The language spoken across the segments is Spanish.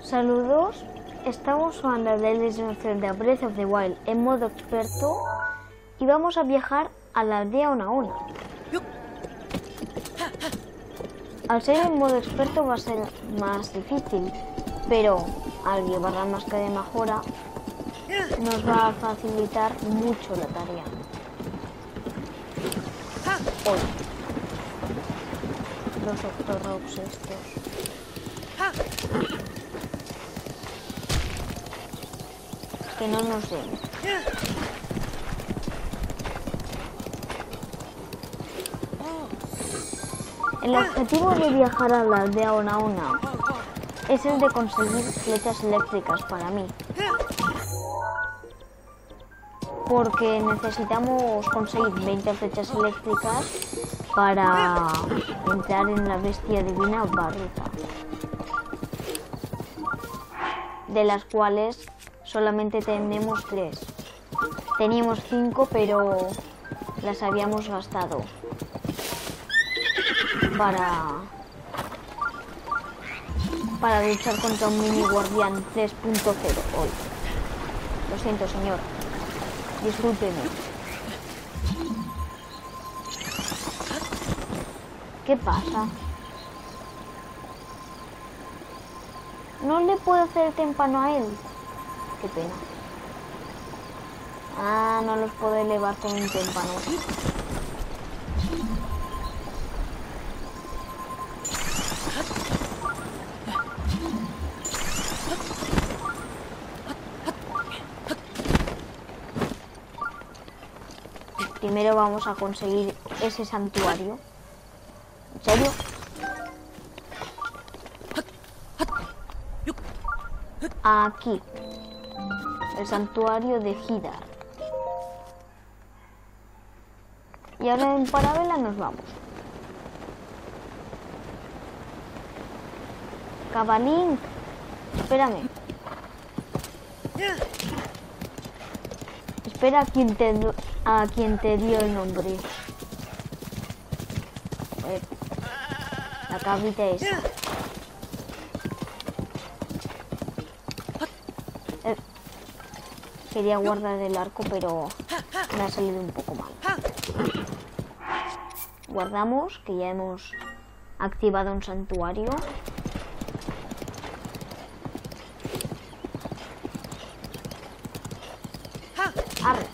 Saludos, estamos jugando The Legend of Zelda Breath of the Wild en modo experto y vamos a viajar a la aldea Ona. Al ser en modo experto va a ser más difícil, pero al llevar la máscara de mejora nos va a facilitar mucho la tarea. Hoy los Octoroks estos. Que no nos den. El objetivo de viajar a la aldea Ona es el de conseguir flechas eléctricas para mí. Porque necesitamos conseguir 20 flechas eléctricas para entrar en la bestia divina Barruta. De las cuales solamente tenemos 3. Teníamos 5, pero las habíamos gastado para luchar contra un mini guardián 3.0 hoy. Lo siento, señor. Discúlpeme. ¿Qué pasa? ¿No le puedo hacer el témpano a él? Qué pena. Ah, no los puedo elevar con un témpano. Primero vamos a conseguir ese santuario. ¿En serio? Aquí. El santuario de Hidar. Y ahora en Parabela nos vamos. Cabalín, espérame. Espera a quien te dio el nombre. La cabrita esa. Quería guardar el arco, pero me ha salido un poco mal. Guardamos, que ya hemos activado un santuario. Arre.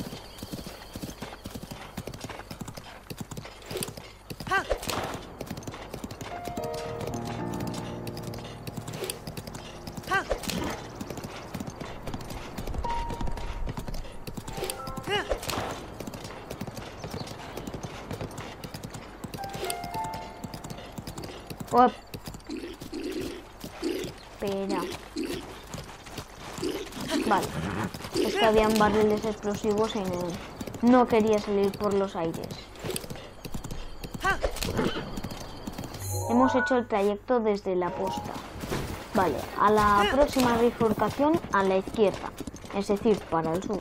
Espera. Vale. Es que habían barriles explosivos y no quería salir por los aires. Hemos hecho el trayecto desde la posta. Vale, a la próxima bifurcación a la izquierda, es decir, para el sur.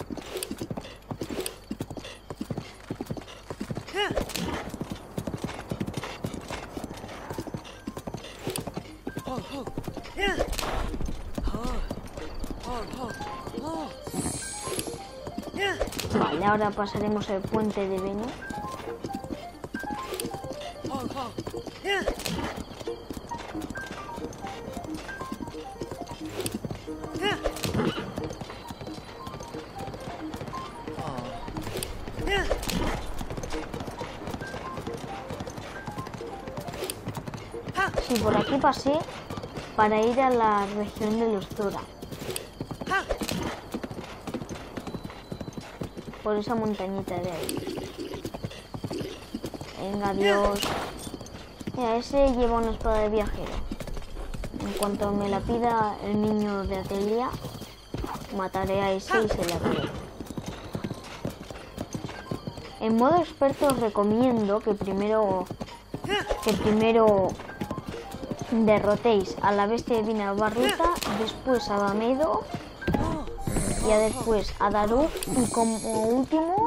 Vale, ahora pasaremos el puente de Bene. Sí, por aquí pasé para ir a la región de los Zora. Por esa montañita de ahí. Venga, adiós. Mira, ese lleva una espada de viajero. En cuanto me la pida el niño de Atelia, mataré a ese y se la daré. En modo experto os recomiendo que primero derrotéis a la bestia divina Barruta, después a Bamedo, y después a Daruk y como último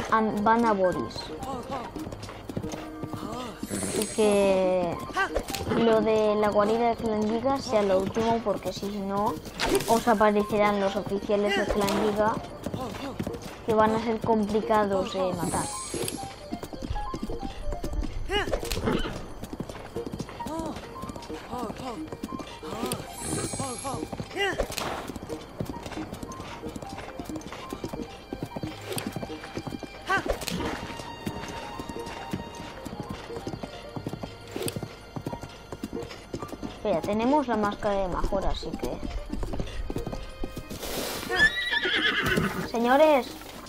van a Boris. Y que lo de la guarida de Clan Giga sea lo último, porque si no os aparecerán los oficiales de Clan Giga que van a ser complicados de matar. Espera, tenemos la máscara de Majora, así que... Señores,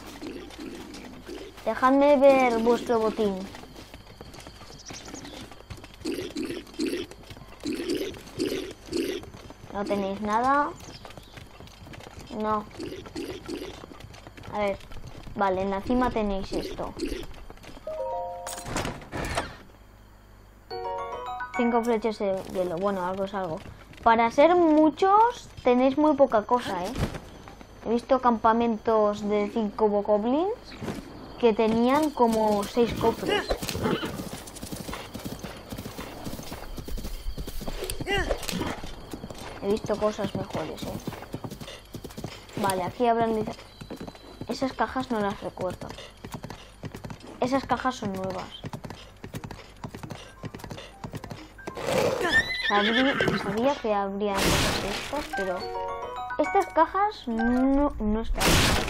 dejadme ver vuestro botín. ¿No tenéis nada? No. A ver, vale, en la cima tenéis esto. 5 flechas de hielo. Bueno, algo es algo. Para ser muchos, tenéis muy poca cosa, ¿eh? He visto campamentos de 5 bokoblins que tenían como 6 cofres. He visto cosas mejores, ¿eh? Vale, aquí habrán... Esas cajas no las recuerdo. Esas cajas son nuevas. Sabía que habría cosas de estas, pero estas cajas no están.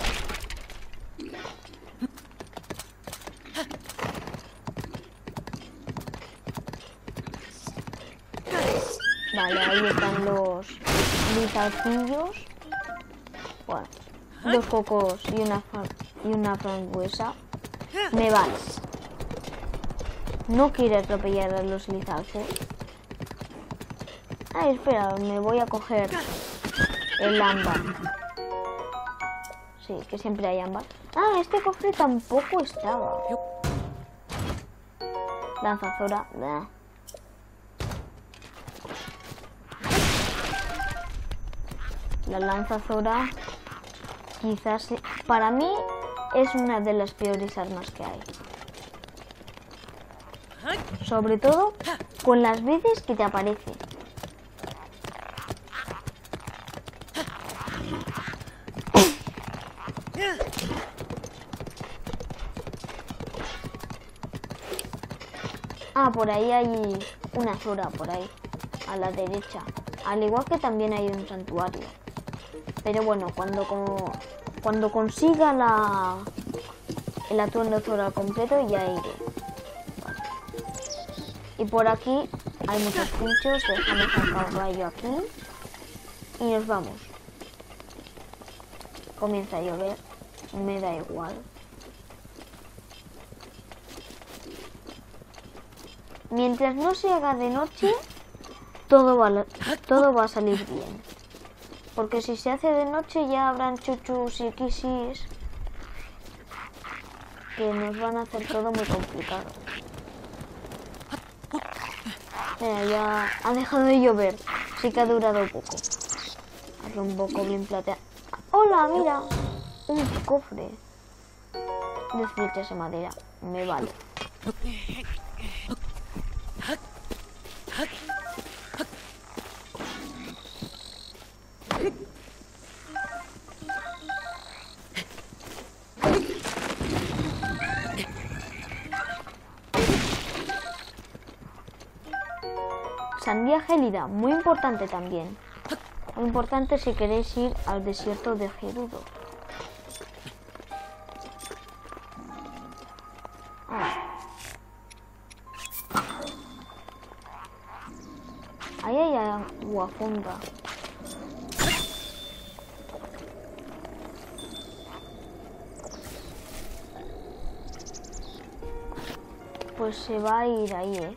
Vale, ahí están los lizardillos. Bueno, 2 cocos y una frambuesa. Me vale. No quiero atropellar a los lizardos. Ay, espera, me voy a coger el ámbar. Sí, que siempre hay ámbar. Ah, este cofre tampoco estaba. Lanzazora. Nah. La lanzazora quizás para mí es una de las peores armas que hay. Sobre todo con las veces que te aparece. Ah, por ahí hay una zora, por ahí, a la derecha. Al igual que también hay un santuario. Pero bueno, cuando consiga el atuendo zora completo ya iré. Vale. Y por aquí hay muchos pinchos. Dejamos al caballo aquí y nos vamos. Comienza a llover, me da igual. Mientras no se haga de noche, todo va a salir bien. Porque si se hace de noche ya habrán chuchus y kisis que nos van a hacer todo muy complicado. Mira, ya ha dejado de llover. Sí que ha durado poco. Hazle un bokoblin plateado. ¡Hola, mira! Un cofre de flechas de madera. Me vale. Sandía gélida, muy importante también. Muy importante si queréis ir al desierto de Gerudo. Ahí hay agua fonda. Pues se va a ir ahí, ¿eh?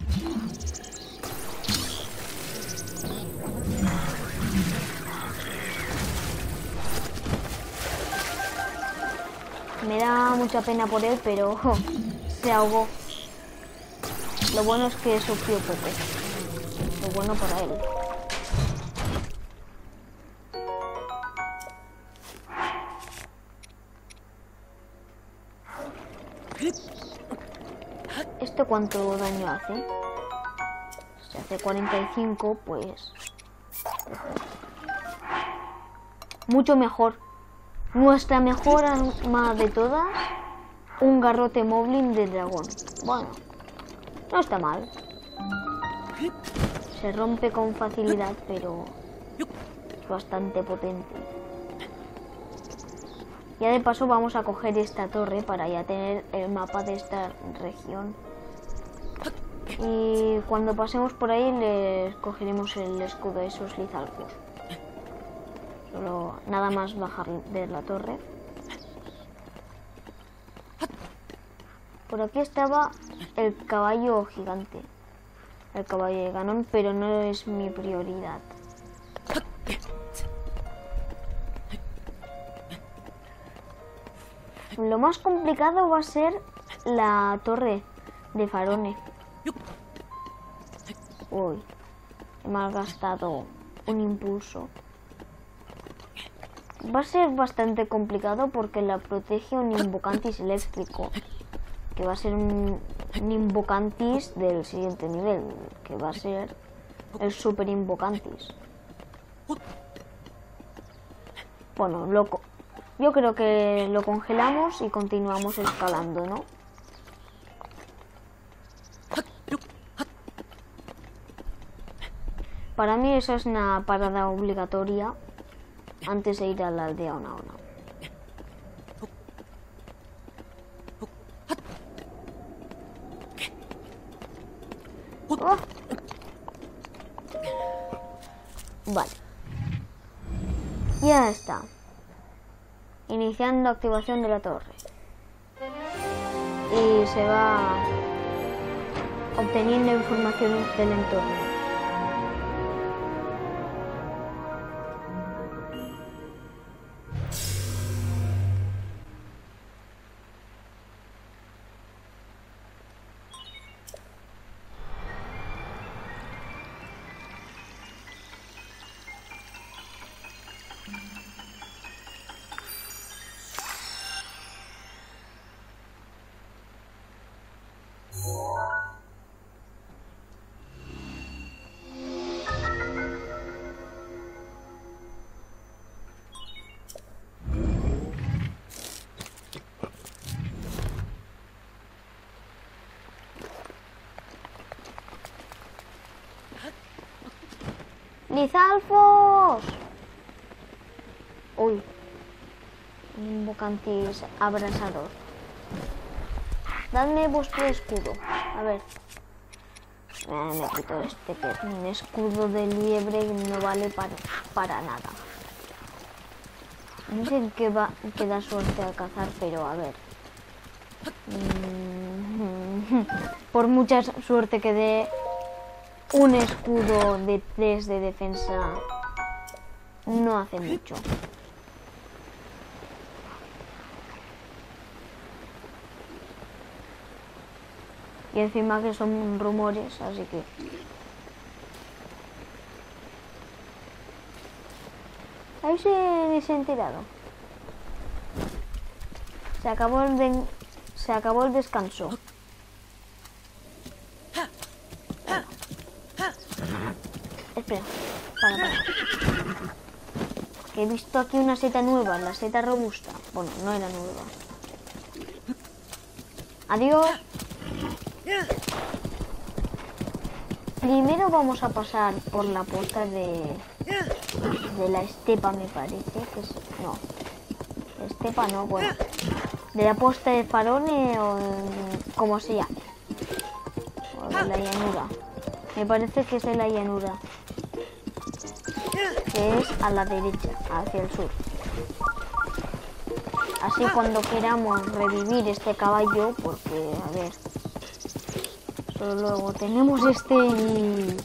Me da mucha pena por él, pero se ahogó. Lo bueno es que sufrió poco. Lo bueno para él. ¿Esto cuánto daño hace? O sea, hace 45, pues mucho mejor. Nuestra mejor arma de todas, un garrote moblin de dragón. Bueno, no está mal. Se rompe con facilidad, pero es bastante potente. Ya de paso vamos a coger esta torre para ya tener el mapa de esta región. Y cuando pasemos por ahí les cogeremos el escudo a esos lizalfos. Solo nada más bajar de la torre. Por aquí estaba el caballo gigante. El caballo de Ganon, pero no es mi prioridad. Lo más complicado va a ser la torre de Farone. Uy, he malgastado un impulso. Va a ser bastante complicado porque la protege un Invocantis eléctrico. Que va a ser un Invocantis del siguiente nivel. Que va a ser el Super Invocantis. Bueno, loco. Yo creo que lo congelamos y continuamos escalando, ¿no? Para mí eso es una parada obligatoria antes de ir a la aldea Ona Ona. Oh. Vale. Ya está. Iniciando activación de la torre. Y se va obteniendo información del entorno. ¡Lizalfos! Uy. Un Invocantis abrasador. Dadme vuestro escudo. A ver. Me quito este que es un escudo de liebre y no vale para nada. No sé en qué da suerte al cazar, pero a ver. Por mucha suerte que dé, un escudo de 3 de defensa no hace mucho. Y encima que son rumores, así que... Ahí se han tirado. Se acabó el descanso. Espera, para. Que he visto aquí una seta nueva, la seta robusta. Bueno, no era nueva. Adiós. Primero vamos a pasar por la puerta de la estepa, me parece que es, no, estepa no, bueno, de la puerta de Farone o como se llame, o de la llanura. Me parece que es de la llanura, que es a la derecha, hacia el sur. Así cuando queramos revivir este caballo, porque a ver, solo luego tenemos este y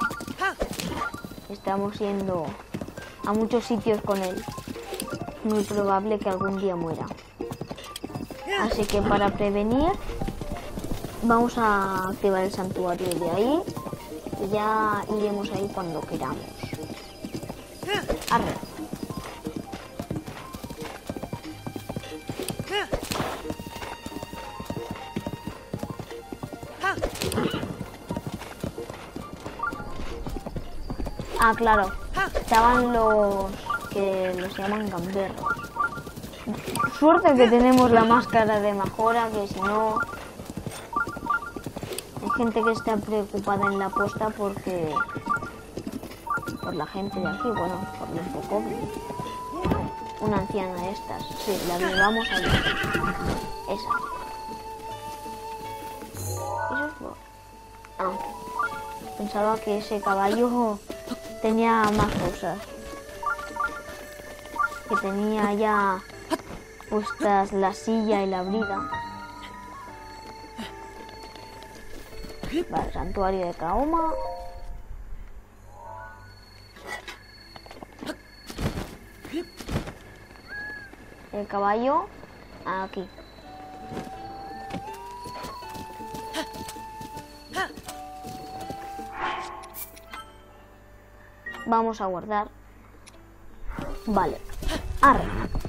estamos yendo a muchos sitios con él. Muy probable que algún día muera. Así que para prevenir vamos a activar el santuario de ahí y ya iremos ahí cuando queramos. Arre. Ah, claro. Estaban los que los llaman gamberros. Suerte que tenemos la máscara de mejora, que si no... Hay gente que está preocupada en la posta porque... Por la gente de aquí, bueno, por los de COVID. Una anciana de estas. Sí, la llevamos allí. Esa. Eso es bueno. Ah. Pensaba que ese caballo tenía más cosas. Que tenía ya puestas la silla y la brida. Vale, santuario de Kaoma. El caballo aquí. Vamos a guardar. Vale. Arre.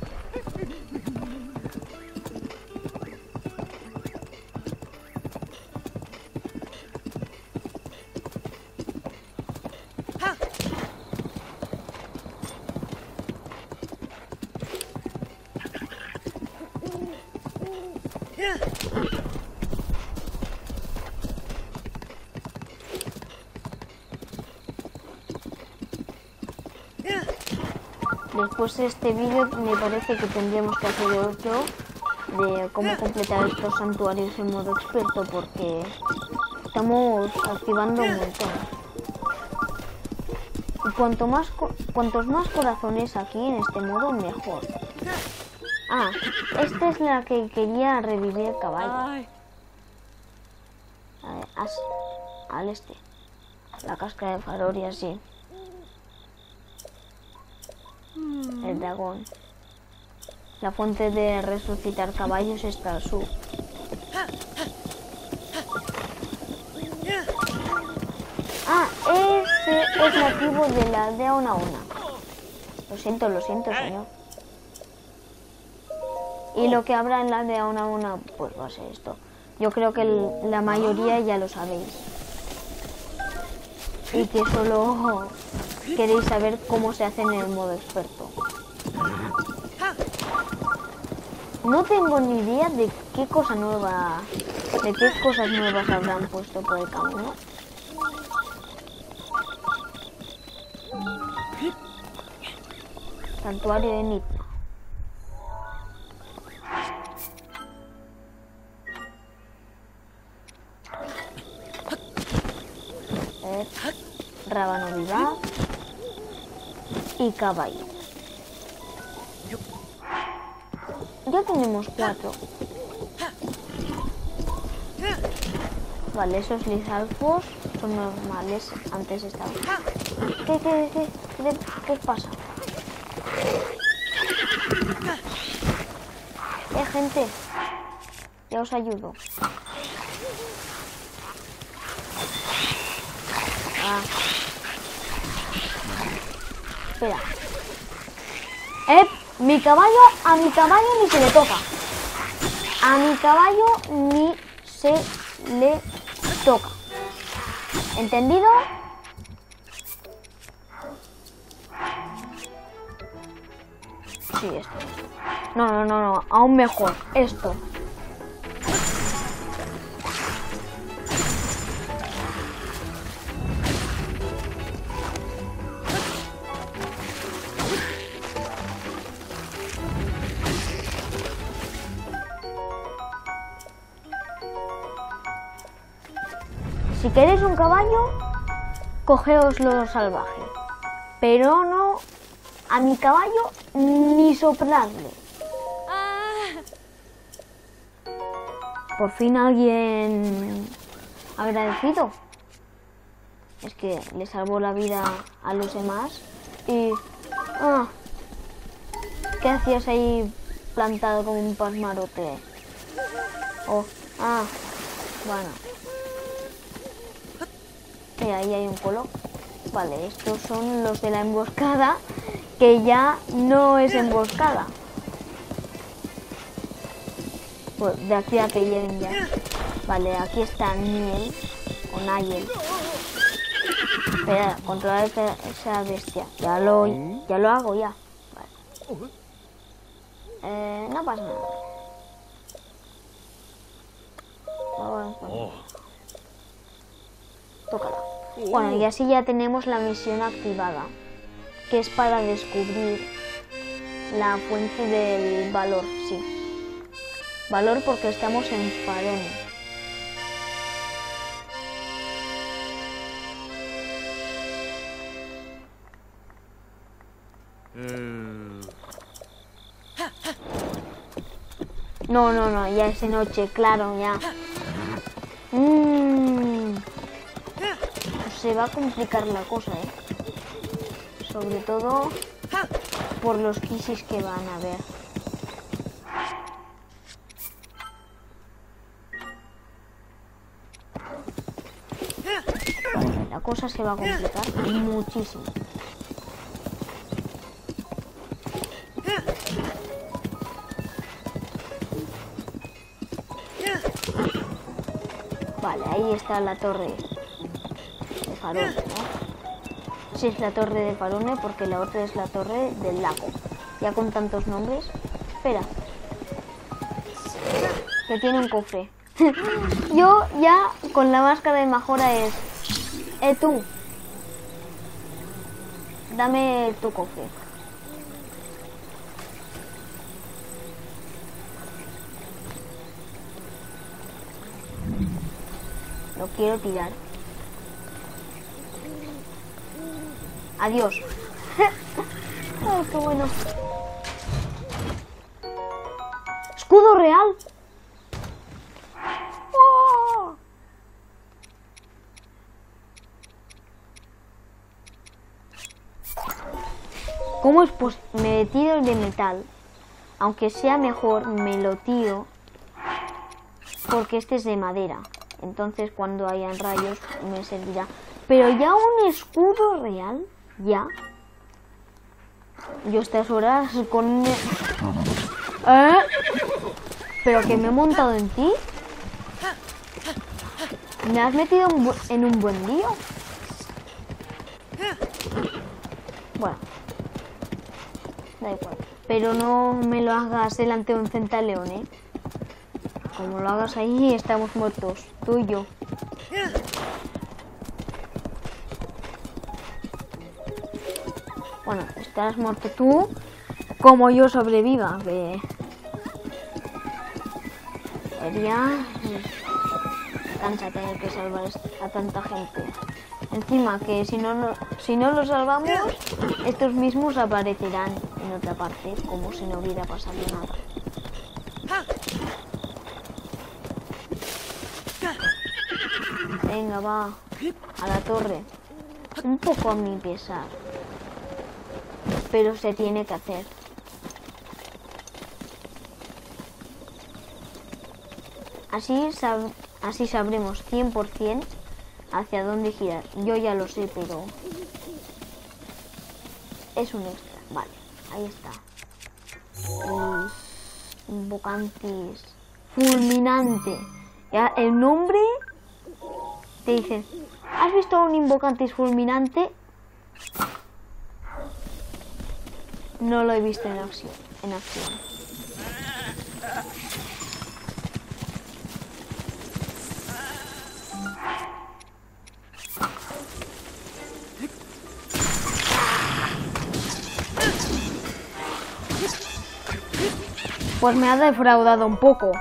Después de este vídeo me parece que tendríamos que hacer otro de cómo completar estos santuarios en modo experto, porque estamos activando un montón. Y cuantos más corazones aquí en este modo, mejor. Ah, esta es la que quería revivir el caballo. A ver, al este. La cáscara de farol y así. El dragón. La fuente de resucitar caballos está al sur. Ah, ese es nativo de la aldea Ona Ona. Lo siento, señor. Y lo que habrá en la aldea Ona Ona, pues va a ser esto. Yo creo que la mayoría ya lo sabéis. Y que solo queréis saber cómo se hace en el modo experto. No tengo ni idea de qué cosa nueva, de qué cosas nuevas habrán puesto por el camino. Santuario de Nitna. Rábano vivaz y caballo. Ya tenemos 4. Vale, esos lizalfos son normales. Antes estaban. ¿Qué pasa? Gente, ya os ayudo. Ah. Espera. Mi caballo, a mi caballo ni se le toca. A mi caballo ni se le toca. ¿Entendido? Sí, esto. No, aún mejor. Esto. Si queréis un caballo, cogeoslo salvaje. Pero no a mi caballo ni soplarle. Por fin alguien agradecido. Es que le salvó la vida a los demás. Y... ¿qué hacías ahí plantado como un pasmarote? Bueno. Y ahí hay un colo. Vale, estos son los de la emboscada, que ya no es emboscada. Pues de aquí a que lleguen ya. Vale, aquí está Niel, o Nayel. Espera, controlar esa bestia. Ya lo hago ya. Vale. No pasa nada. Tócala. Bueno, y así ya tenemos la misión activada, que es para descubrir la fuente del valor, sí. Valor porque estamos en Farone. No, ya es de noche, claro, ya. Se va a complicar la cosa, sobre todo por los quisis que van a ver. La cosa se va a complicar muchísimo. Vale, ahí está la torre de Farone, ¿no? Sí, es la torre de Farone porque la otra es la torre del lago. Ya con tantos nombres. Espera. Que tiene un cofre. Yo ya con la máscara de Majora es... tú. Dame tu cofre. Lo quiero tirar. Adiós. Oh, qué bueno. Escudo real. Oh. ¿Cómo es posible? Me tiro el de metal. Aunque sea mejor, me lo tiro porque este es de madera. Entonces cuando hayan rayos me servirá. Pero ya un escudo real, ya. Yo estas horas con... ¿Pero que me he montado en ti? ¿Me has metido en un buen lío? Bueno. Da igual. Pero no me lo hagas delante de un centaleón, ¿eh? Como lo hagas ahí, estamos muertos. Tú y yo. Bueno, estarás muerto tú, como yo sobreviva. Sería... cansa tener que salvar a tanta gente. Encima que si no lo salvamos, estos mismos aparecerán en otra parte, como si no hubiera pasado nada. Venga, va. A la torre. Un poco a mi pesar. Pero se tiene que hacer. Así sabremos 100% hacia dónde girar. Yo ya lo sé, pero... es un extra. Vale, ahí está. Invocantes. Fulminante. Ya, el nombre... te dice, ¿has visto un Invocantis fulminante? No lo he visto en acción. Pues me ha defraudado un poco.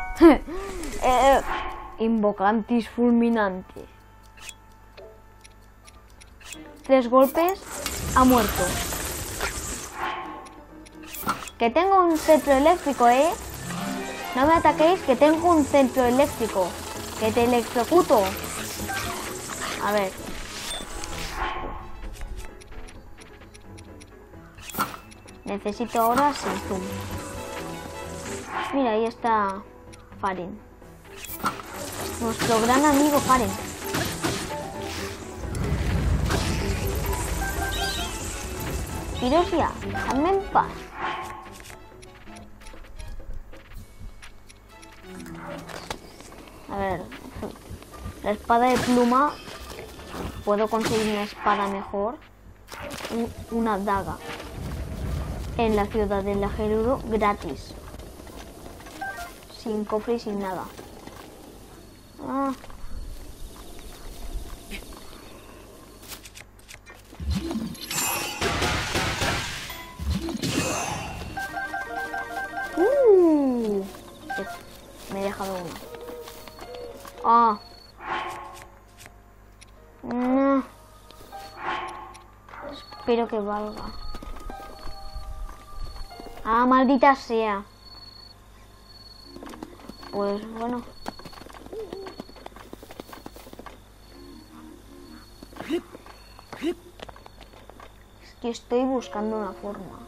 Invocantis fulminante. 3 golpes, ha muerto. Que tengo un centro eléctrico, ¿eh? No me ataquéis, que tengo un centro eléctrico. Que te electrocuto. A ver. Necesito ahora sin zoom. Mira, ahí está Faren. Nuestro gran amigo Faren. Iros ya, dejadme en paz. A ver, la espada de pluma puedo conseguir una espada mejor, una daga, en la ciudad del Gerudo gratis. Sin cofre y sin nada. Ah. Me he dejado uno. Ah. No. Espero que valga. Ah, maldita sea. Pues bueno. Es que estoy buscando una forma.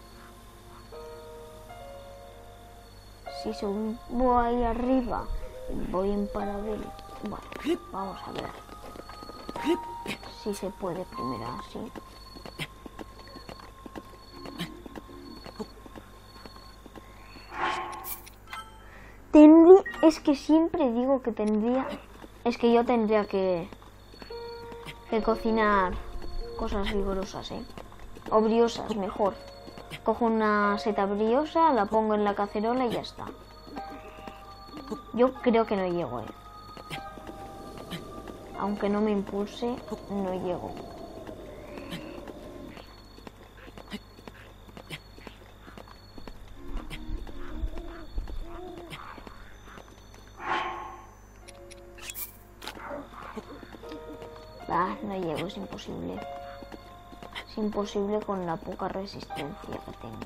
Si subo ahí arriba, voy en paralelo. Bueno, vamos a ver si se puede primero así. Es que siempre digo que tendría... Es que yo tendría que cocinar cosas vigorosas, ¿eh? O briosas, mejor. Cojo una seta briosa, la pongo en la cacerola y ya está. Yo creo que no llego, ¿eh? Aunque no me impulse, no llego. Ah, no llego, es imposible. Es imposible con la poca resistencia que tengo.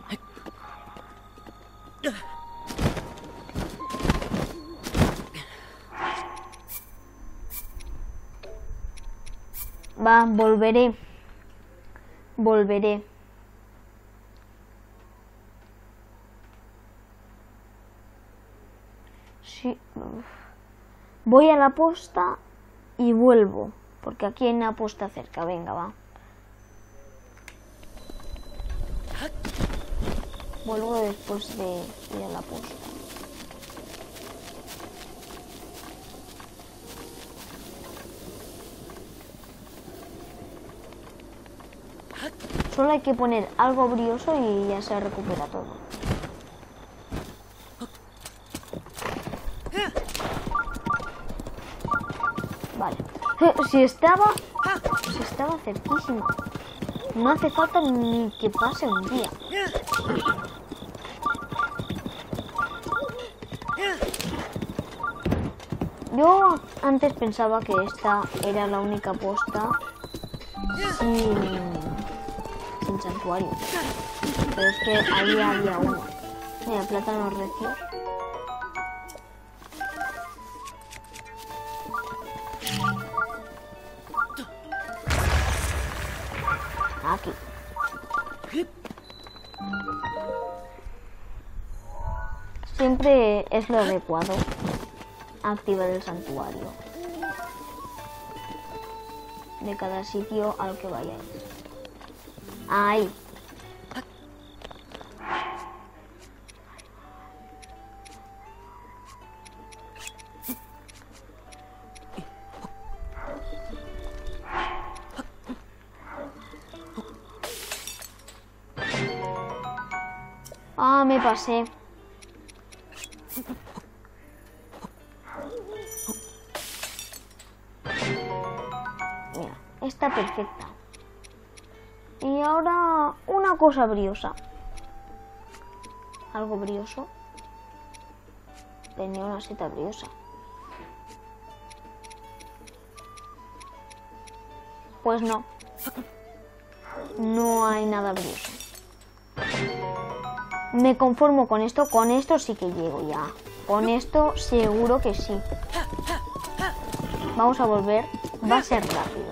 Va, volveré. Volveré. Sí. Voy a la posta y vuelvo. Porque aquí hay una posta cerca. Venga, va. Vuelvo después de ir a la posta. Solo hay que poner algo brioso y ya se recupera todo. Vale. Si estaba cerquísima. No hace falta ni que pase un día. Yo antes pensaba que esta era la única posta sin santuario. Pero es que ahí había uno. Mira, plátanos recios. Aquí. Siempre es lo adecuado activar el santuario de cada sitio al que vayáis. Ahí. Ah, me pasé. Mira, está perfecta. Y ahora una cosa briosa. Algo brioso. Tenía una seta briosa. Pues no. No hay nada brioso. Me conformo con esto. Con esto sí que llego ya. Con esto seguro que sí. Vamos a volver. Va a ser rápido.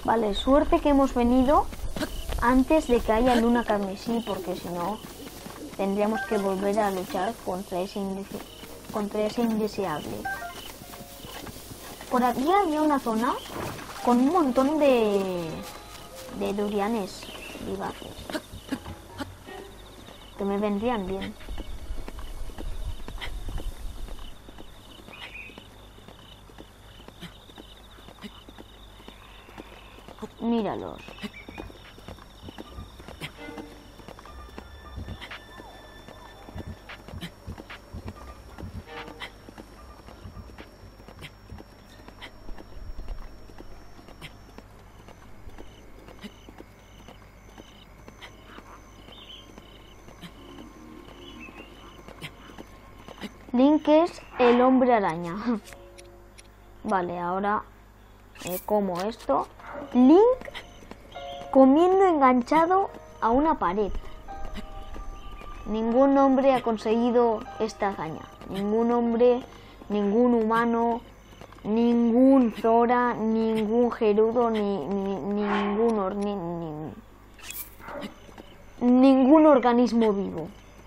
Vale, suerte que hemos venido antes de que haya luna carmesí, porque si no tendríamos que volver a luchar contra ese indeseable. Por aquí había una zona con un montón de durianes vivaces que me vendrían bien. Míralos. Link es el hombre araña. Vale, ahora como esto. Link comiendo enganchado a una pared. Ningún hombre ha conseguido esta hazaña. Ningún hombre, ningún humano, ningún Zora, ningún Gerudo, ningún organismo vivo.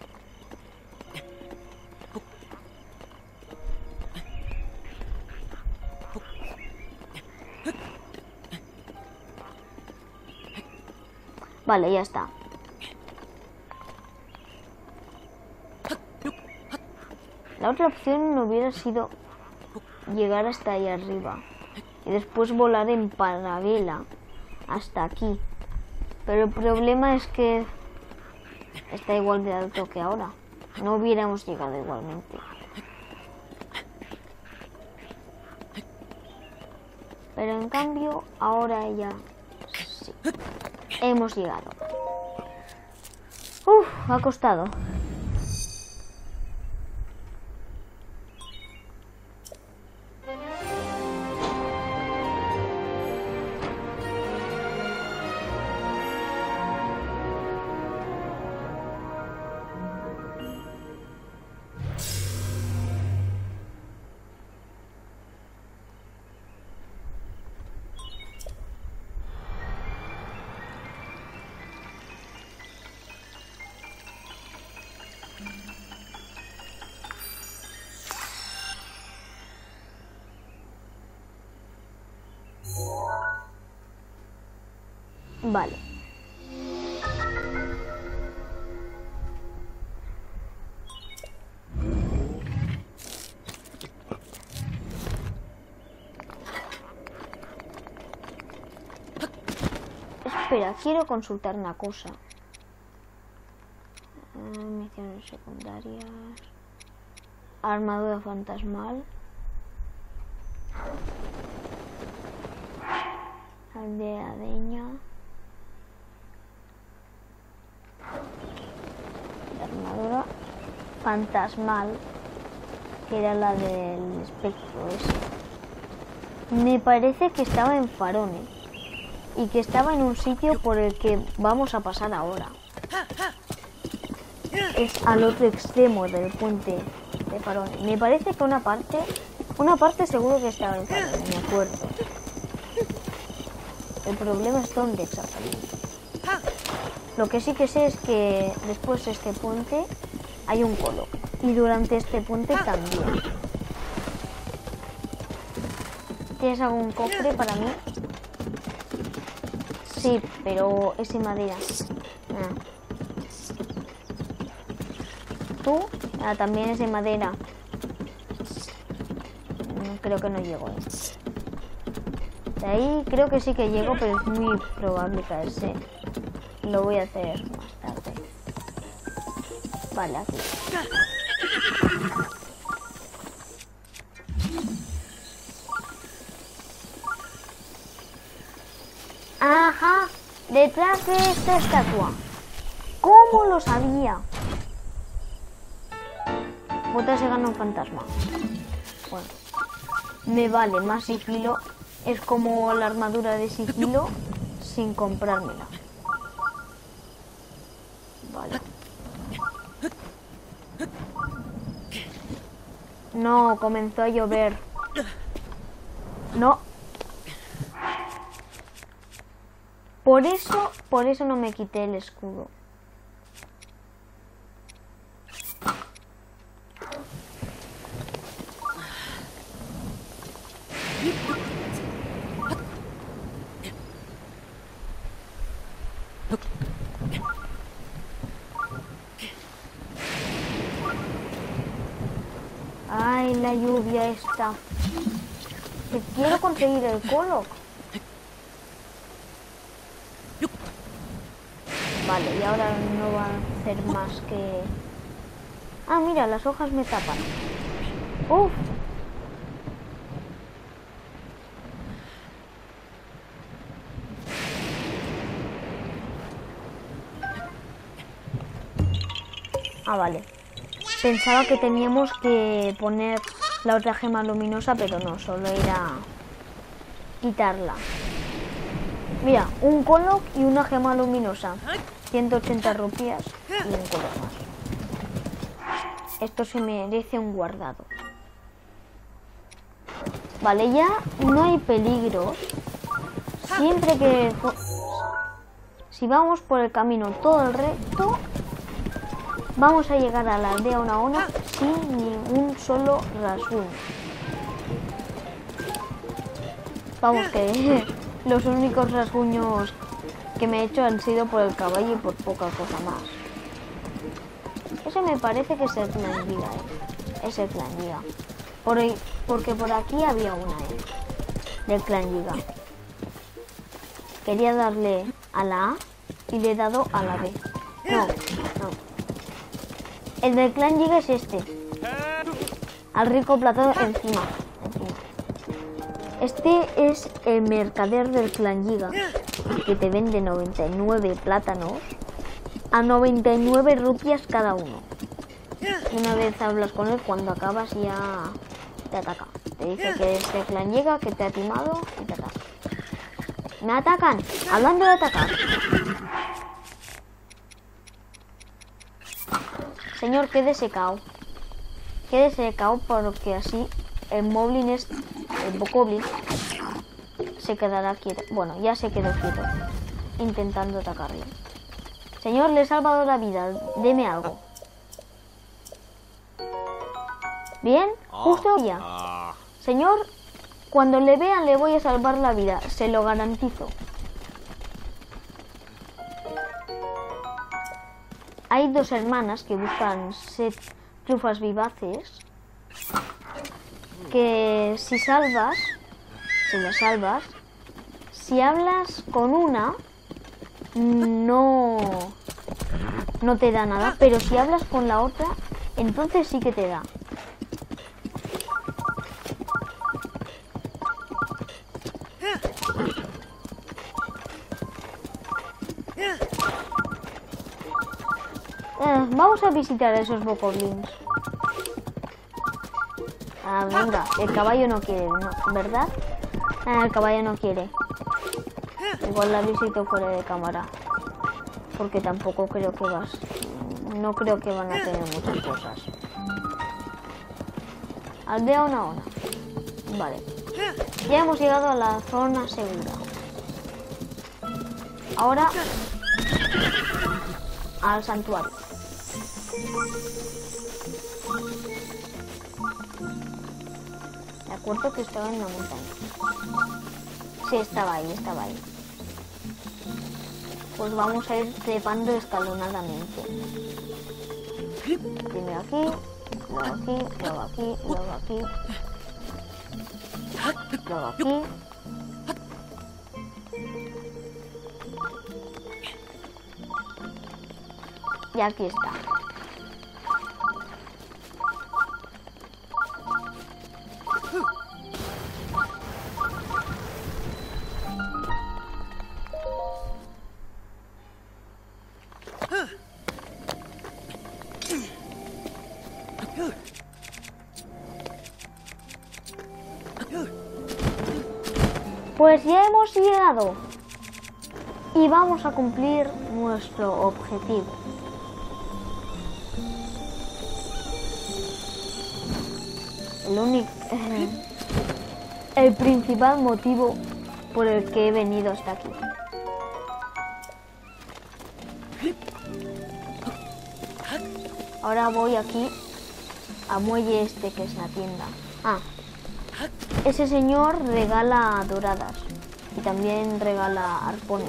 Vale, ya está. La otra opción no hubiera sido llegar hasta ahí arriba y después volar en paralela hasta aquí. Pero el problema es que está igual de alto que ahora. No hubiéramos llegado igualmente. Pero en cambio, ahora ya sí. Hemos llegado. Ha costado. Vale. Espera, quiero consultar una cosa. Misiones secundarias. Armadura fantasmal. Aldeadeña. Armadura fantasmal, que era la del espectro ese. Me parece que estaba en Farone y que estaba en un sitio por el que vamos a pasar ahora. Es al otro extremo del puente de Farone. Me parece que una parte seguro que estaba en Farone, me acuerdo. El problema es dónde exactamente. Lo que sí que sé es que después de este puente hay un colo. Y durante este puente también. ¿Tienes algún cofre para mí? Sí, pero es de madera. ¿Tú? También es de madera. Creo que no llego. De ahí creo que sí que llego, pero es muy probable caerse. Lo voy a hacer más tarde. Vale, aquí. Ajá, detrás de esta estatua. ¿Cómo lo sabía? Botas se gana un fantasma. Bueno, me vale más sigilo. Es como la armadura de sigilo sin comprármela. Vale. No, comenzó a llover. No. Por eso no me quité el escudo. Ay, la lluvia esta. Que quiero conseguir el Kolok. Vale, y ahora no va a hacer más que... Ah, mira, las hojas me tapan. Uf. Ah, vale. Pensaba que teníamos que poner la otra gema luminosa, pero no, solo era quitarla. Mira, un Kolok y una gema luminosa. 180 rupias y un Kolok más. Esto se merece un guardado. Vale, ya no hay peligros. Siempre que... Si vamos por el camino todo el recto, vamos a llegar a la aldea Onaona sin ningún solo rasguño. Vamos, que los únicos rasguños que me he hecho han sido por el caballo y por poca cosa más. Ese me parece que es el Clan Giga, Es el Clan Giga. Porque por aquí había una, del Clan Giga. Quería darle a la A y le he dado a la B. No. El del Clan Giga es este. Al rico platón encima. Este es el mercader del Clan Giga, que te vende 99 plátanos a 99 rupias cada uno. Y una vez hablas con él, cuando acabas ya te ataca. Te dice que es el Clan Giga, que te ha timado y te ataca. ¡Me atacan! Hablando de atacar. Señor, quédese cao. Quédese cao porque así el Moblin el Bokoblin se quedará quieto. Bueno, ya se quedó quieto, intentando atacarle. Señor, le he salvado la vida. Deme algo. Bien, justo ya. Señor, cuando le vean le voy a salvar la vida. Se lo garantizo. Hay dos hermanas que buscan trufas vivaces. Que si las salvas, si hablas con una, no te da nada, pero si hablas con la otra, entonces sí que te da. Vamos a visitar a esos bokoblins. Ah, venga, el caballo no quiere, ¿no? ¿Verdad? El caballo no quiere. Igual la visito fuera de cámara. Porque tampoco creo que no creo que van a tener muchas cosas. Aldea Onaona. Vale. Ya hemos llegado a la zona segura. Ahora al santuario. De acuerdo que estaba en la montaña. Sí, estaba ahí. Pues vamos a ir trepando escalonadamente. Primero aquí, luego aquí, luego aquí, luego aquí. Luego aquí. Y aquí está. Pues ya hemos llegado y vamos a cumplir nuestro objetivo. El principal motivo por el que he venido hasta aquí. Ahora voy aquí a muelle este que es la tienda. Ah, ese señor regala doradas y también regala arpones.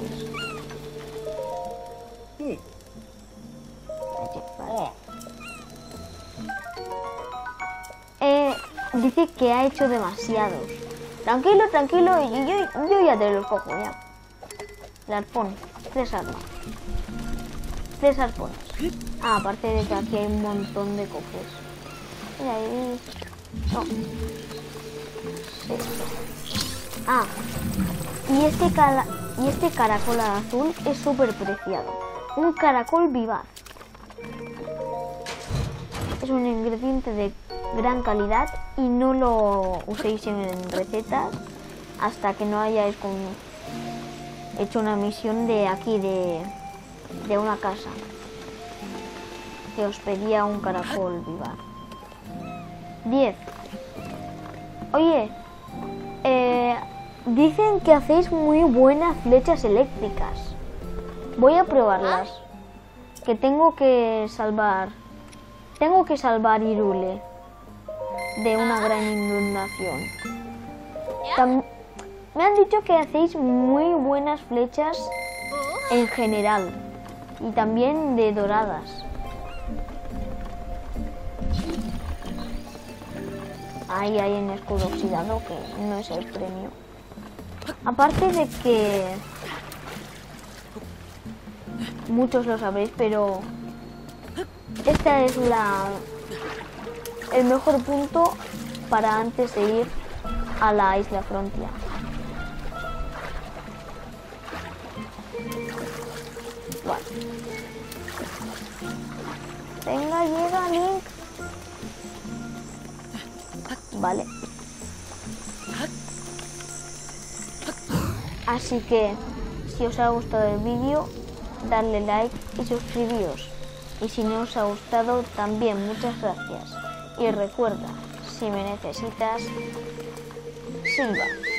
Dice que ha hecho demasiados. Tranquilo, tranquilo, yo ya te los cojo ya. El arpón, 3 armas. 3 arpones. Ah, aparte de que aquí hay un montón de cofres. Mira ahí. No. Sí. Ah, y este caracol azul es súper preciado. Un caracol vivaz. Es un ingrediente de gran calidad y no lo uséis en recetas hasta que no hayáis hecho una misión de aquí, de una casa que os pedía un caracol vivaz. 10. Oye, dicen que hacéis muy buenas flechas eléctricas. Voy a probarlas. Que tengo que salvar Hyrule de una gran inundación. Me han dicho que hacéis muy buenas flechas en general y también de doradas. Ahí hay un escudo oxidado que no es el premio. Aparte de que muchos lo sabréis, pero esta es el mejor punto para antes de ir a la isla Frontia. Vale. Venga, llega Link. Vale. Así que si os ha gustado el vídeo, darle like y suscribíos. Y si no os ha gustado, también muchas gracias. Y recuerda, si me necesitas, silba.